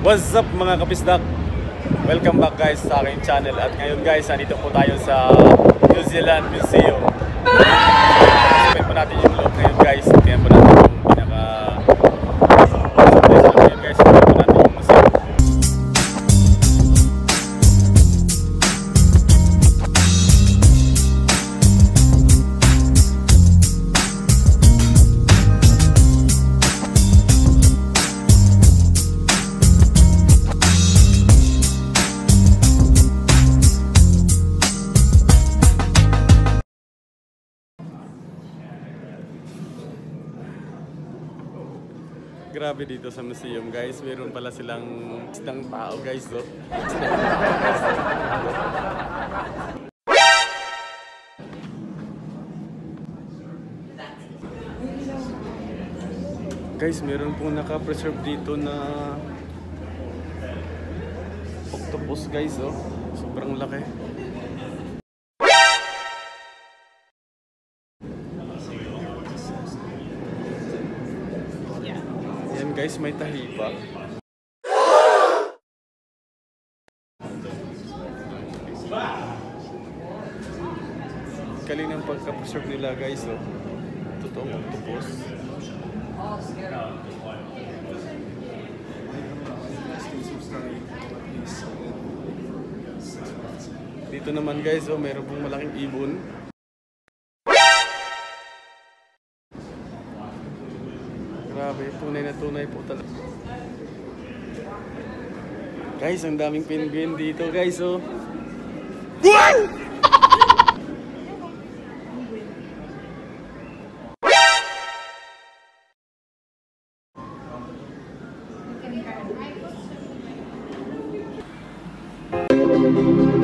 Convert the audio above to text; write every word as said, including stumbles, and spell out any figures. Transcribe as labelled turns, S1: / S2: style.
S1: What's up mga kapisdak? Welcome back guys sa aking channel. At ngayon guys, nandito po tayo sa New Zealand Museum. Sabay po natin yung loob ngayon guys. Tingnan po natin yung pinaka surprise ngayon guys. Tingnan po natin yung museum. Grabe dito sa museum guys, meron pala silang isang tao guys, so. Guys, meron pong naka-preserve dito na octopus guys, oh. Sobrang laki. Guys, may tahi pa. Galing ng pagka-preserve nila guys, oh. Totoong octopus. Dito naman guys, oh, mayroon pong malaking ibon. Grabe, tunay na tunay po talaga. Guys, ang daming penguin dito guys, oh. Wow!